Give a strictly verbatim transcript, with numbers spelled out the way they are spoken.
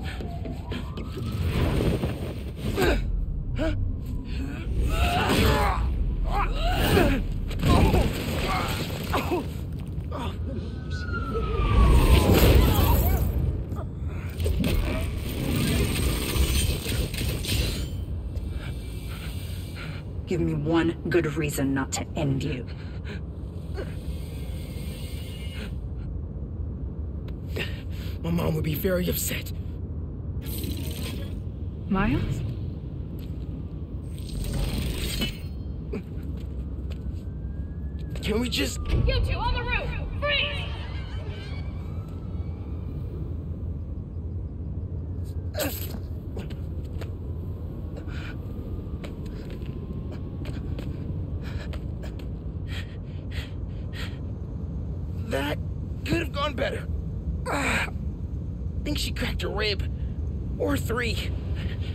Give me one good reason not to end you. My mom would be very upset. Miles? Can we just... You two on the roof! Freeze! That could have gone better. Ah, I think she cracked a rib. Or three.